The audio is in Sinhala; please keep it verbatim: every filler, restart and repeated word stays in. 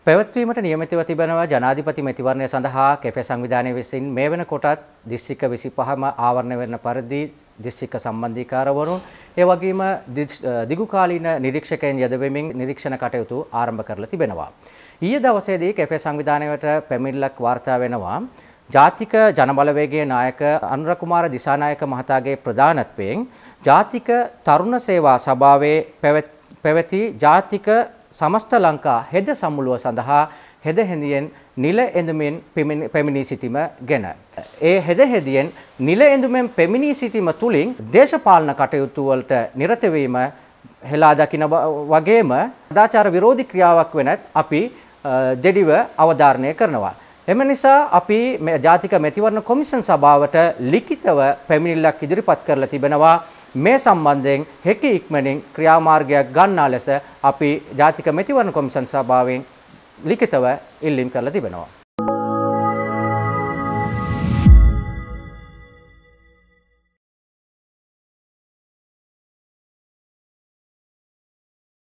පැවැත්වීමට නියමිතව තිබෙනවා ජනාධිපති මැතිවරණය සඳහා කැෆේ සංවිධානය විසින් මේ වෙනකොටත් දිස්ත්‍රික්ක විසිපහම ආවරණය වෙන පරිදි දිස්ත්‍රික්ක සම්බන්ධීකාරවරුන් ඒ වගේම දිගුකාලීන නිරීක්ෂකයන් යෙදවෙමින් නිරීක්ෂණ කටයුතු ආරම්භ කරලා තිබෙනවා. ඊයේ දවසේදී කැෆේ සංවිධානයට පැමිණිල්ලක් වාර්තා වෙනවා. ජාතික ජනබලවේගයේ නායක අනුර කුමාර දිසානායක මහතාගේ ප්‍රධානත්වයෙන් ජාතික තරුණ සේවා සභාවේ පැවති ජාතික සමස්ත ලංකා හෙද සමුළුව සඳහා හෙද හෙදියෙන් නිල එඳුමින් පැමිණී සිටීම ගැන. ඒ හෙද හෙදියෙන් නිල එඳුමෙන් පැමිණී සිටීම තුළින් දේශපාලන කටයුතු වලට නිරත වීම හෙලා දකින වගේම සදාචාර විරෝධී ක්‍රියාවක් වෙනත් අපි දෙඩිව අවධාරණය කරනවා. එම නිසා අපි ජාතික මැතිවරණ කොමිෂන් සභාවට ලිඛිතව පැමිණිල්ලක් ඉදිරිපත් කරලා තිබෙනවා. මේ සම්බන්ධයෙන් හෙක ඉක්මනින් ක්‍රියාමාර්ගයක් ගන්නා ලෙස අපි ජාතික මැතිවරණ කොමිෂන් සභාවෙන් ලිඛිතව ඉල්ලීම් කරලා තිබෙනවා.